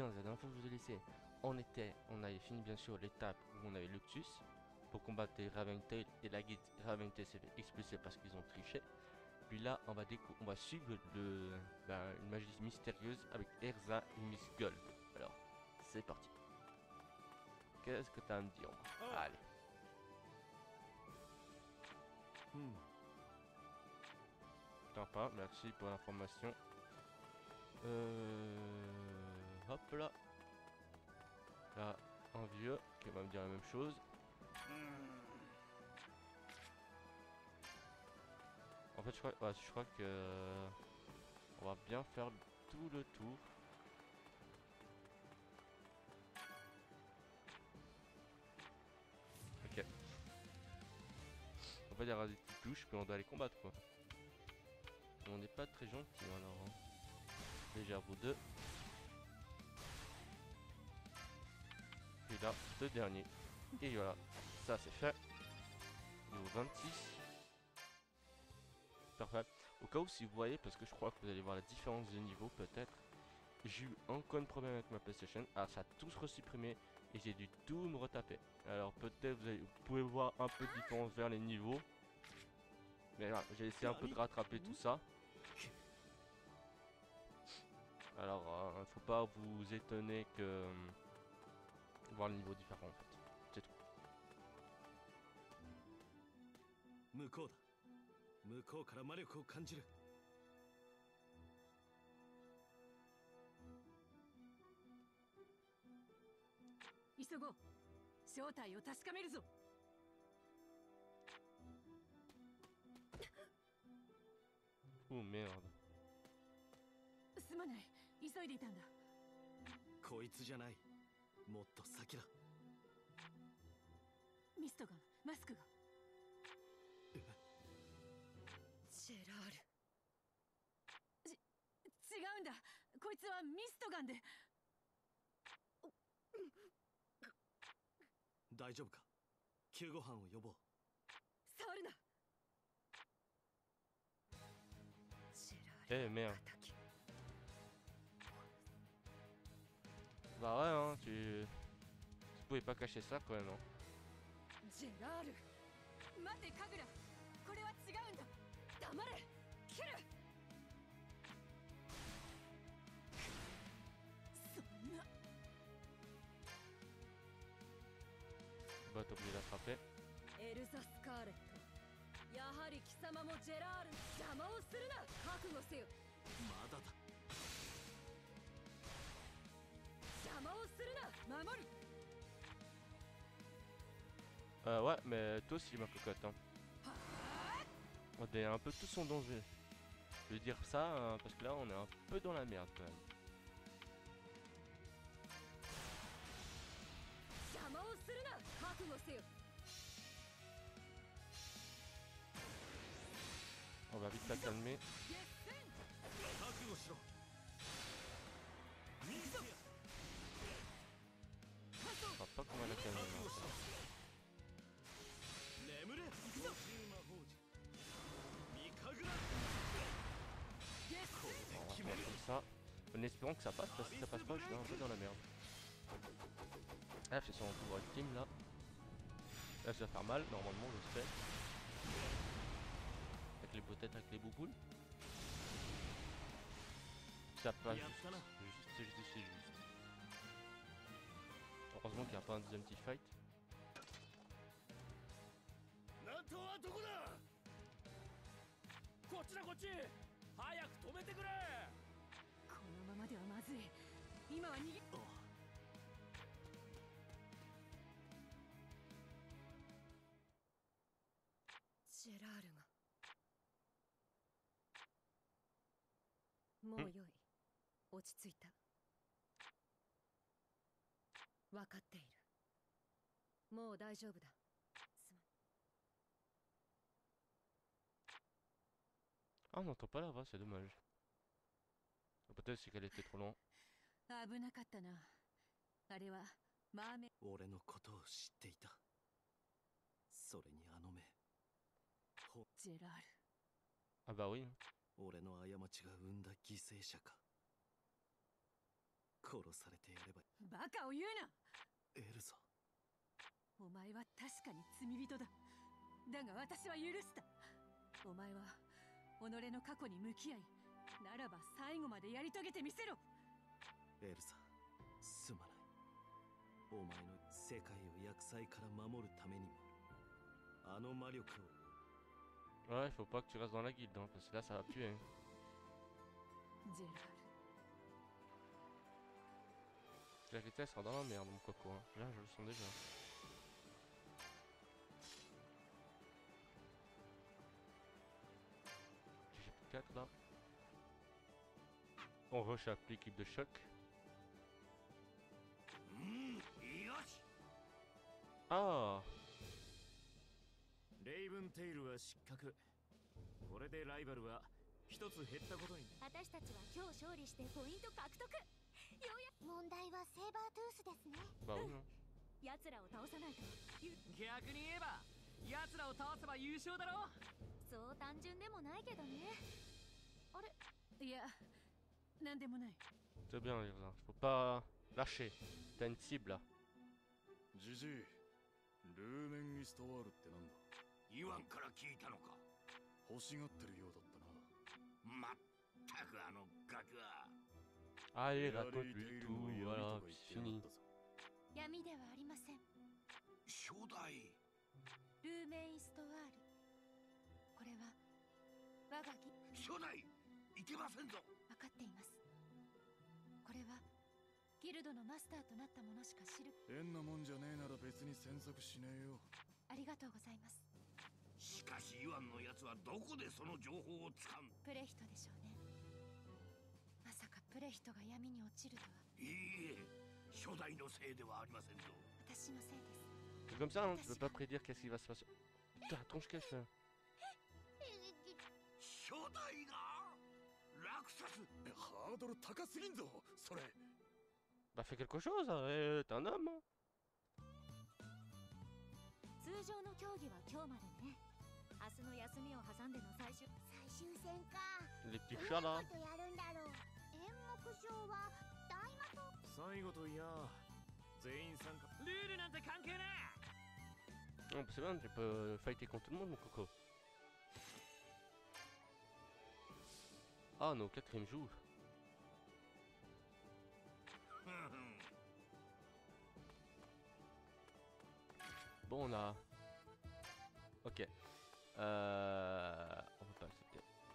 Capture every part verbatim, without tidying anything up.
quinze, la dernière fois que je vous ai laissé, on était, on avait fini bien sûr l'étape où on avait Luxus pour combattre les Raventail et la guide Raventail s'est fait expulser parce qu'ils ont triché. Puis là, on va, décou on va suivre le, ben, une magie mystérieuse avec Erza et Miss Gold. Alors, c'est parti. Qu'est-ce que t'as à me dire, moi? Oh. Allez. Hmm. Sympa, merci pour l'information. Euh... Hop là. Là, un vieux qui va me dire la même chose. En fait, je crois, ouais, je crois que on va bien faire tout le tour. Ok. En fait, il y aura des petites touches, puis on doit les combattre, quoi. On n'est pas très gentil, alors. Hein. Déjà, vous deux. Puis là, le dernier. Et voilà, ça c'est fait. Niveau vingt-six. Parfait. Au cas où, si vous voyez, parce que je crois que vous allez voir la différence de niveau, peut-être. J'ai eu encore un problème avec ma PlayStation. Ah, ça a tout se resupprimé et j'ai dû tout me retaper. Alors peut-être vous, vous pouvez voir un peu de différence vers les niveaux. Mais voilà, j'ai essayé un peu de rattraper tout ça. Alors, euh, faut pas vous étonner que euh, voir le niveau différent en fait. C'est tout. 向こうだ。向こうから魔力を感じる。 急ごう。正体を確かめるぞ。 Oh merde. すまない。急いでいたんだ。 こいつじゃない。もっと先だ。 ミストガン、マスクが。ジェラール。ち、違うんだ。こいつはミストガンで。 大丈夫か。救護班を呼ぼう。 触るな。ジェラ Eh ール。 merde. 敵。 Bah ouais, hein, tu... tu pouvais pas cacher ça quand même, hein. ジェラール。待て、カグラ。これは違うんだ。黙れ。切る。そんな。 Bah t'es obligé d'attraper. エルザ・スカーレット。やはり貴様もジェラールに邪魔をするな。覚悟せよ。 まだだ。 邪魔をするな。守る。 Euh, ouais, mais toi aussi ma cocotte, hein. On est un peu tous en danger. Je veux dire ça, hein, parce que là on est un peu dans la merde quand même. 邪魔をするな。覚悟せよ。 On va vite la calmer. 覚悟しろ。ミスト。 Je crois pas qu'on va la calmer. Non. 眠れ。魔法陣。ミカグラ。 On va faire comme ça. En espérant que ça passe, parce que si ça passe pas, je suis un peu dans la merde. Ah, c'est son pouvoir ultime là. Là, ça va faire mal, normalement, j'espère. Avec les peut-être avec les bouboules. Ça passe juste, juste, c'est juste, c'est juste. Heureusement qu'il n'y a pas un deuxième petit fight. ナトはどこだ。こっちだこっち。早く止めてくれ。 このままではまずい。今は逃げ。ジェラールが。もうよい。落ち着いた。分かっている。もう大丈夫だ。すまん。 Ah, on n'entend pas la voix, c'est dommage. Peut-être c'est qu'elle était trop loin. 危なかったな。あれはマーメ。 俺のことを知っていた。それにあの目。 ジェラール。 Ah bah oui. 俺の過ちが生んだ犠牲者か。 殺されてやれば。 バカを言うな。 エルサ、 お前は確かに罪人だ。だが私は許した。お前は己の過去に向き合い、ならば最後までやり遂げてみせろ。 エルサ、すまない。お前の世界を厄災から守るためにもあの魔力を。 Ouais, faut pas que tu restes dans la guilde, hein, parce que là ça va puer. Hein. ジェラール。 La vérité, elle sera dans la merde, mon coco. Hein. Là, je le sens déjà. J'ai plus quatre là. On rechappe l'équipe de choc. Ah! レイブンテイルは失格。これでライバルは一つ減ったことに。 私たちは今日勝利してポイント獲得。ようや問題はセーバートゥースですね。 Bah oui. Hein. 奴らを倒さないと。 逆に言えば奴らを倒せば優勝だろ。 そう単純でもないけどね。あれ、 いや、なんでもない。 C'est bien, Irza. Faut pas lâcher. T'as une cible là. ジジイ、ルーメンイストワールってなんだ。 イワンから聞いたのか。 欲しがってるようだったな。 まったくあのガキは。 Allez, raconte-lui tout. Voilà, puis c'est fini. 闇ではありません。 初代。 ルーメンイストワール。これは我がギ。 初代いけませんぞ。 分かっています。これはギルドのマスターとなった者しか知る。 変なもんじゃねえなら別に詮索しねえよ。 ありがとうございます。 しかしイワンのやつはどこでその情報をつかむ。 プレヒトでしょうね。まさかプレヒトが闇に落ちるとは。 いいえ、初代のせいではありませんぞ。 私のせいです。 C'est comme ça, hein, tu peux pas prédire qu'est-ce qui va se passer. Putain, la tronche qu'elle fait. 初代がラクサス。 ハードル高すぎんぞそれ。 Bah fais quelque chose, hein. T'es un homme. Hein. 通常の競技は今日までね。明日の休みを挟んでの最終最終戦か。 Les petits chats là. どういうことやるんだろう。演目上は大魔と。 最後といや全員参加。ルールなんて関係ねえ。 Non, c'est bien, tu peux fighter contre tout le monde, mon coco. Ah, on est au quatrième jour. Bon, on a... Ok. Euh... On peut pas accepter.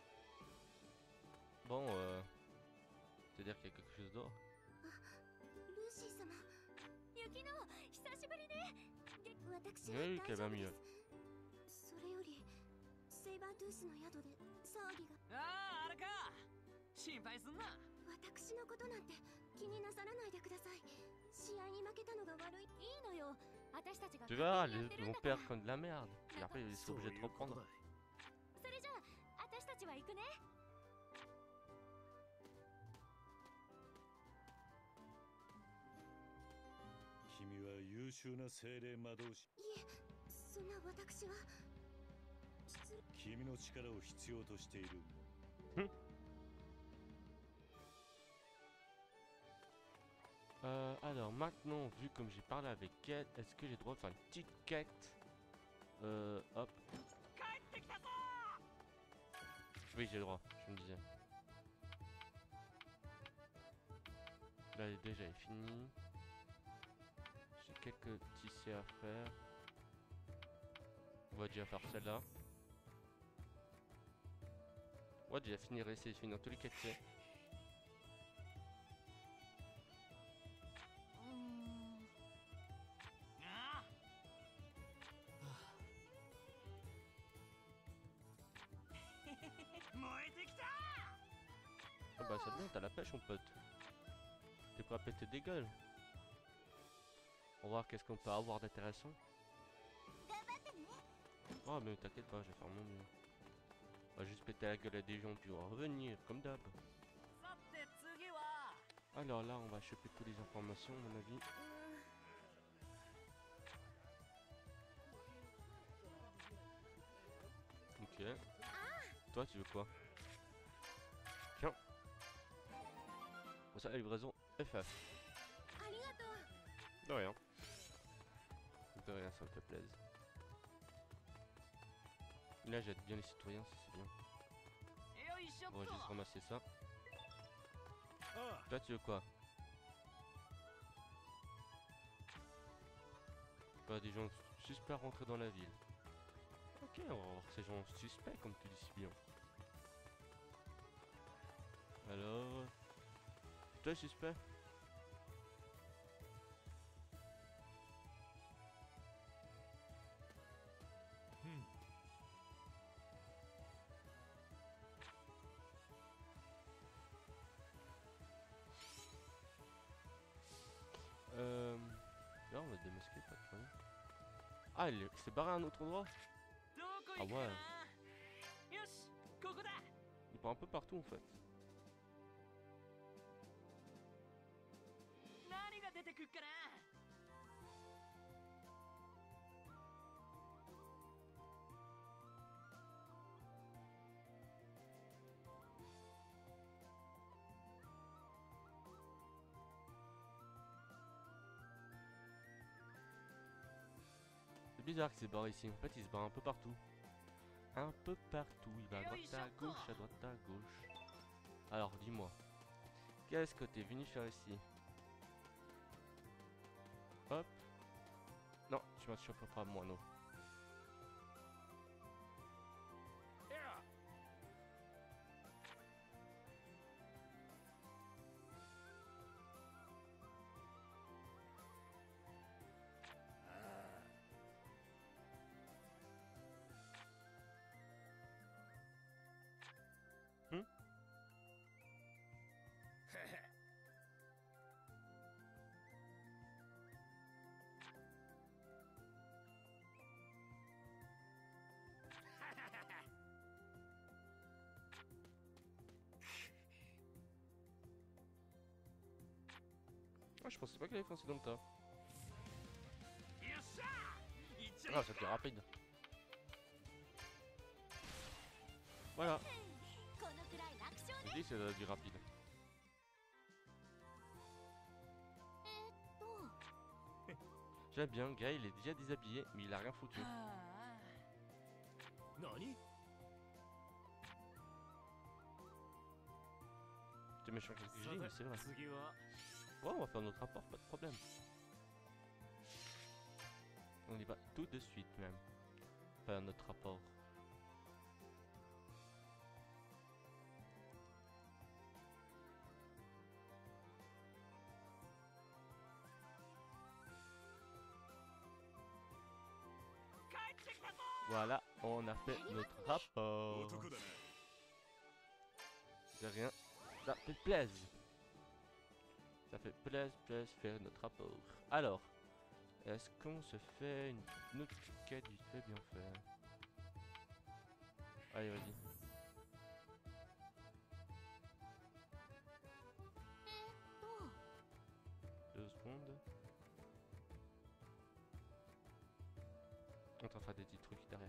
Bon, euh... c'est-à-dire qu'il y a quelque chose d'autre. ルーシー様。雪乃、久しぶりね。私は Oui, 大 qu'elle 丈 va 夫で mieux. す。それよりセイバートゥースの宿で騒ぎが。 ああ、あれか。心配すんな。 私のことなんて気になさらないでください。試合に負けたのが悪い。いいのよ。私たちが Tu verras, les autres vont perdre comme de la merde. Et après, ils sont obligés de reprendre. それじゃあ私たちは行くね。 君は優秀な精霊魔導士。 いえ、そんな私は失礼。 君の力を必要としている。 Euh, alors maintenant, vu comme j'ai parlé avec elle, est-ce que j'ai le droit de faire une petite quête? Euh, hop. Oui, j'ai le droit, je me disais. Là, déjà est fini. J'ai quelques petits C à faire. On va déjà faire celle-là. On va déjà finir, essayer de finir tous les quêtes. Ah bah c'est bien, t'as la pêche mon pote. T'es prêt à péter des gueules. On va voir qu'est-ce qu'on peut avoir d'intéressant. Oh mais t'inquiète pas, je vais faire mon mieux. On va juste péter la gueule à des gens puis on va revenir comme d'hab. Alors là on va choper toutes les informations à mon avis. Ok. Toi tu veux quoi? Tiens. Bon ça la livraison F F. ありがとう。 De rien. De rien, ça me fait plaisir. Là, j'aide bien les citoyens, ça c'est bien. Bon, je vais juste ramasser ça. Toi, tu veux quoi? Bah, des gens suspects rentrer dans la ville. Ok, on va voir ces gens suspects, comme tu dis si bien. Alors... Toi, suspect? Hmm. Euh... Là, on va démasquer, pas de problème. Ah, il s'est barré à un autre endroit? Ah ouais. Il part un peu partout en fait. C'est bizarre qu'il s'est barré ici. En fait, il se barre un peu partout. Un peu partout. Il va à droite, à gauche, à droite, à gauche. Alors, dis-moi. Qu'est-ce que t'es venu faire ici? Hop. Non, tu m'as chopé pas moi, non. Hmm? Ah, je pensais pas qu'il allait foncer dans le tas. Ah, c'était rapide. Voilà. Je dis c'est du rapide. えっと J'aime bien, le gars il est déjà déshabillé, mais il a rien foutu. Nani? C'est méchant que je dis, mais c'est vrai. 次は Ouais, on va faire notre rapport, pas de problème. On y va tout de suite même. Faire notre rapport. Voilà, on a fait notre rapport. 男だな。 De rien, ça fait plaisir. Ça fait plaisir, plaisir faire notre rapport. Alors, est-ce qu'on se fait une, une autre quête vite fait bien faire? Allez, vas-y. Deux secondes. On t'en fera des petits trucs derrière.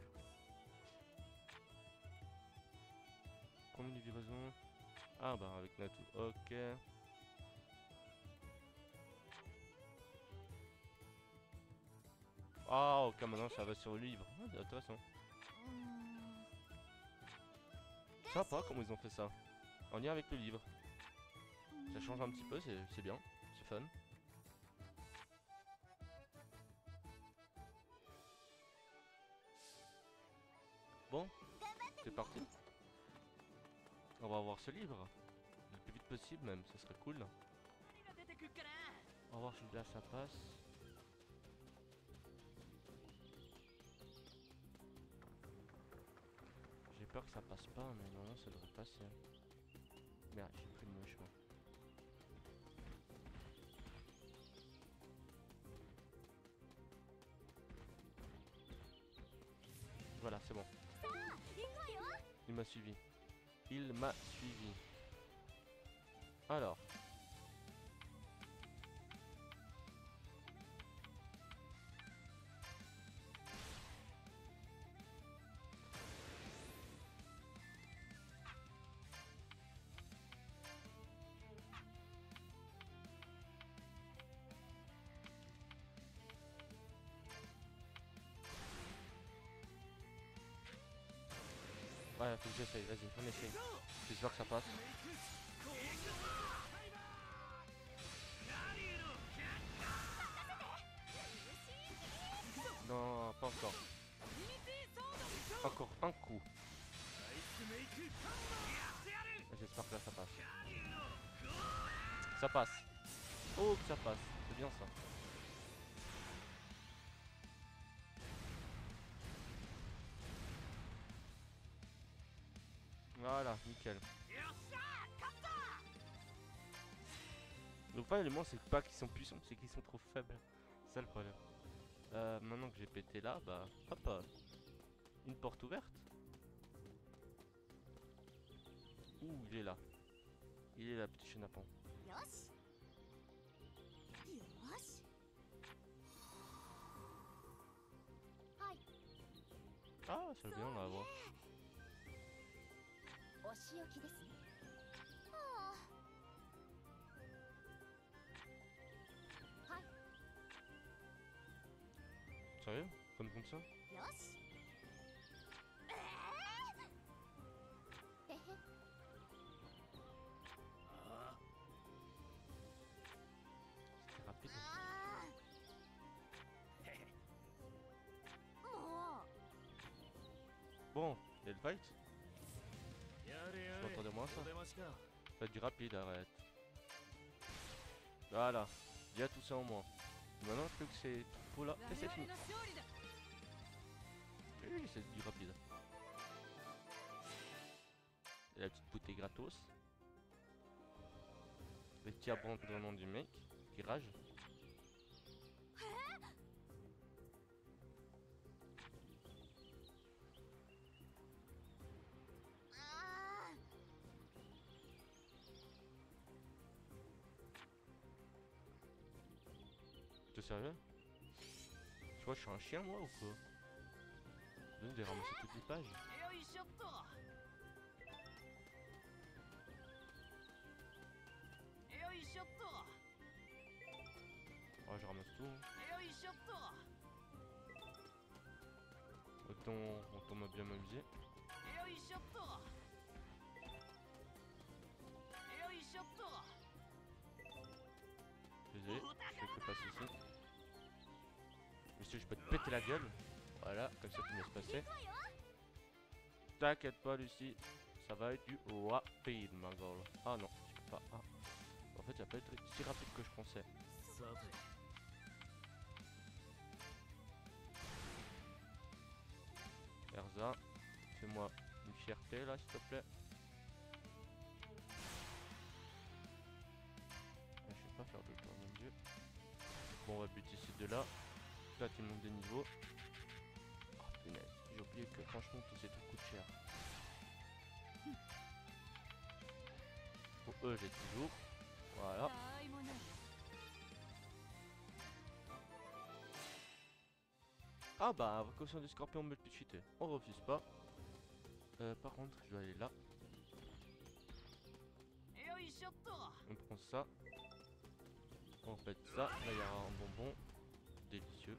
Combien de livraisons? Ah bah avec Natu, ok. Ah ok, maintenant ça va sur le livre. Ah, c'est intéressant. Sympa comment ils ont fait ça. En lien avec le livre. Ça change un petit peu, c'est bien, c'est fun. Bon, c'est parti. On va voir ce livre. Le plus vite possible même, ce serait cool. On va voir si là ça passe. J'ai peur que ça passe pas, mais normalement ça devrait passer. Merde, j'ai pris le mauvais chemin. Voilà, c'est bon. Il m'a suivi. Il m'a suivi. Alors. Ouais, faut que j'essaye, vas-y, on essaye. J'espère que ça passe. Non, pas encore. Encore un coup. J'espère que là ça passe. Ça passe. Oh que ça passe. C'est bien ça. Voilà, nickel. Le problème, c'est pas qu'ils sont puissants, c'est qu'ils sont trop faibles. C'est ça le problème. Euh, maintenant que j'ai pété là, bah hop, euh, une porte ouverte. Ouh, il est là. Il est là, petit chenapan. Ah, ça vient, on va voir. Sérieux? Comme comme ça? C'était rapide. Bon, il y a le fight. Tu m'entendais moins ça? Faites du rapide, arrête. Voilà, il y a tout ça en moins. Maintenant, plus que c'est tout là. Et c'est fini. Oui, c'est du rapide. Et la petite bouteille gratos. Le petit abandonnement du mec qui rage. T'es sérieux? Tu vois, je suis un chien moi ou quoi? Je vais ramasser toutes les pages. Oh, je ramasse tout. Hein. Autant, autant m'a bien m'amuser. Désolé, je fais que passer ici. Monsieur, je peux te péter la gueule. Voilà, comme ça tu me laisses passer. T'inquiète pas, Lucie. Ça va être du rapide, ma gueule. Ah non, je peux pas. Ah. En fait, ça peut être si rapide que je pensais. Erza, fais-moi une fierté là, s'il te plaît. Je sais pas faire de toi, mon dieu. Bon, on va buter ces deux là. Là, tu montes de niveau. Oh punaise, j'ai oublié que franchement, tous ces trucs coûtent cher. Pour eux, j'ai toujours. Voilà. Ah bah, invocation du scorpion multi-cheaté. On refuse pas. Euh, par contre, je dois aller là. On prend ça. On fait ça. Là, il y a un bonbon. Délicieux.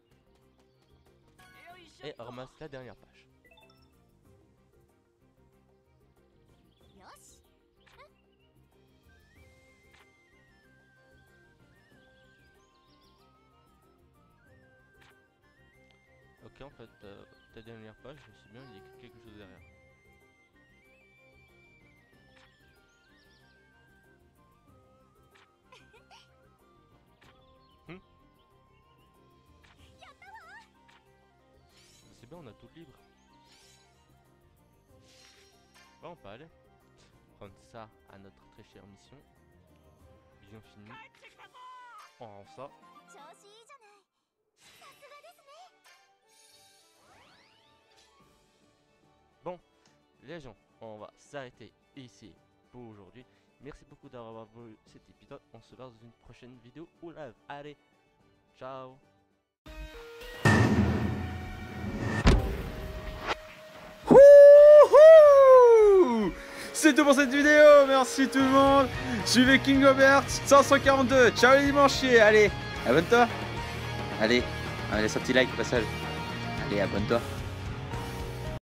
Et on ramasse la dernière page. Ok, en fait, euh, ta dernière page, c'est bien, il y a quelque chose derrière. Hmm? C'est bien, on a tout libre. Bon, on peut aller prendre ça à notre très chère mission. Vision finie. On rend ça. Bon, les gens, on va s'arrêter ici pour aujourd'hui. Merci beaucoup d'avoir vu cet épisode. On se lance dans une prochaine vidéo ou live. Allez, ciao. C'est tout pour cette vidéo, merci tout le monde. Suivez King Gobert cinq cent quarante-deux. Ciao les dimanchiers, allez, abonne-toi. Allez, laisse un petit like au passage. Allez, abonne-toi.